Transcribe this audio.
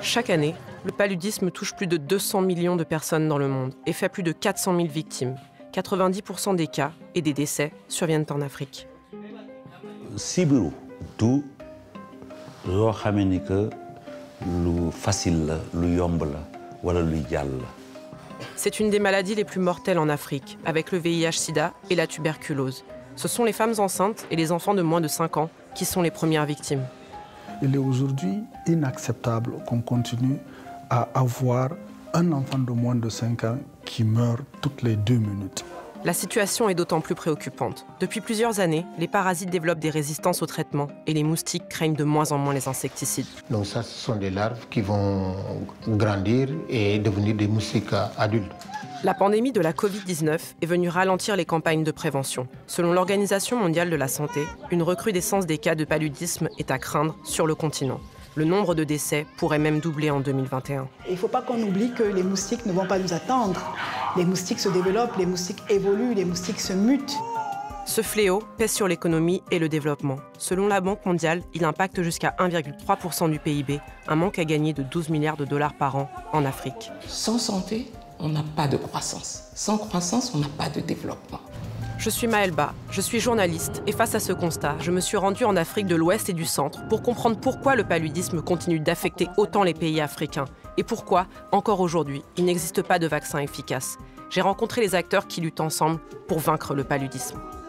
Chaque année, le paludisme touche plus de 200 millions de personnes dans le monde et fait plus de 400 000 victimes. 90% des cas et des décès surviennent en Afrique. Sibiru du loo xamee ni que lu facile la, lu yomb la, wala luy jàll la. C'est une des maladies les plus mortelles en Afrique, avec le VIH/SIDA et la tuberculose. Ce sont les femmes enceintes et les enfants de moins de 5 ans qui sont les premières victimes. Il est aujourd'hui inacceptable qu'on continue à avoir un enfant de moins de 5 ans qui meurt toutes les 2 minutes. La situation est d'autant plus préoccupante. Depuis plusieurs années, les parasites développent des résistances aux traitements et les moustiques craignent de moins en moins les insecticides. Donc ça, ce sont des larves qui vont grandir et devenir des moustiques adultes. La pandémie de la Covid-19 est venue ralentir les campagnes de prévention. Selon l'Organisation mondiale de la santé, une recrudescence des cas de paludisme est à craindre sur le continent. Le nombre de décès pourrait même doubler en 2021. Il ne faut pas qu'on oublie que les moustiques ne vont pas nous attendre. Les moustiques se développent, les moustiques évoluent, les moustiques se mutent. Ce fléau pèse sur l'économie et le développement. Selon la Banque mondiale, il impacte jusqu'à 1,3% du PIB, un manque à gagner de 12 milliards de dollars par an en Afrique. Sans santé, on n'a pas de croissance. Sans croissance, on n'a pas de développement. Je suis Maëlle Ba, je suis journaliste et face à ce constat, je me suis rendue en Afrique de l'Ouest et du Centre pour comprendre pourquoi le paludisme continue d'affecter autant les pays africains et pourquoi, encore aujourd'hui, il n'existe pas de vaccin efficace. J'ai rencontré les acteurs qui luttent ensemble pour vaincre le paludisme.